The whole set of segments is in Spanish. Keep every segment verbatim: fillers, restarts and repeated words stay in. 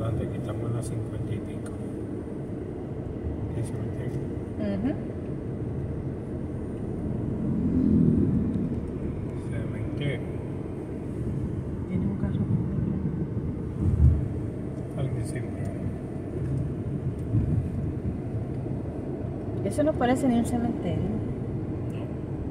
adelante, aquí estamos en las cincuenta y pico. ¿Qué cementerio? Uh-huh. Cementerio. Tiene un carro. Alguien siempre. Eso no parece ni un cementerio. No.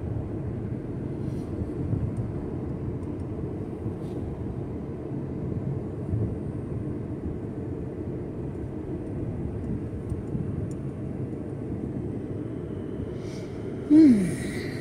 Mm.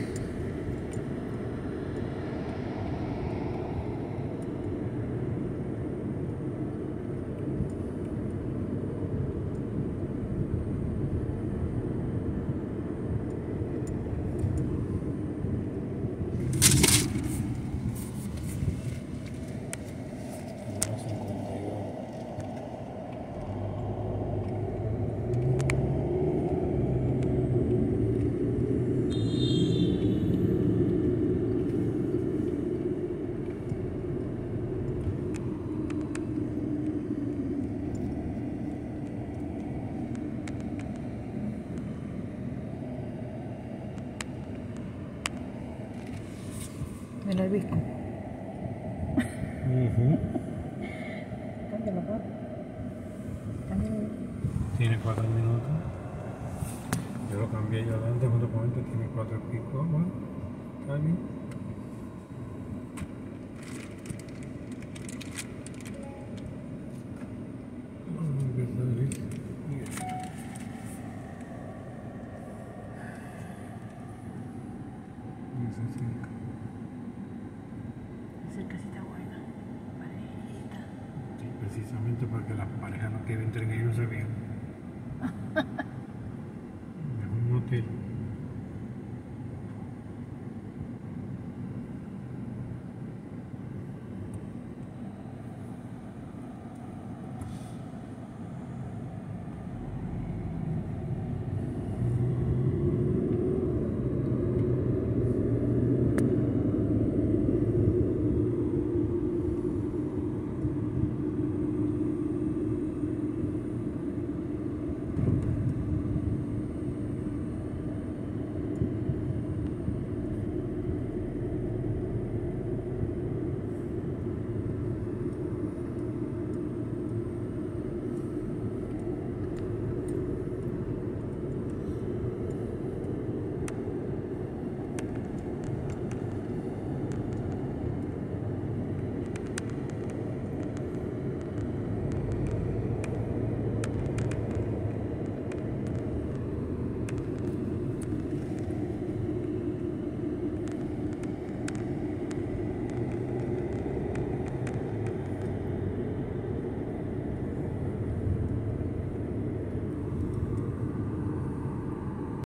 Las cincuenta y uno. Mira el visco. Uh-huh. Cámbialo, papá. Cámbialo. Tiene cuatro minutos. Yo lo cambié yo adelante junto con este, tiene cuatro y pico. Bueno, está bien. Vamos a empezar a ver. Necesito. Esa casita buena. Parejita. Sí, precisamente porque las parejas no quieren entrar en ellos, no se vean. Es un hotel.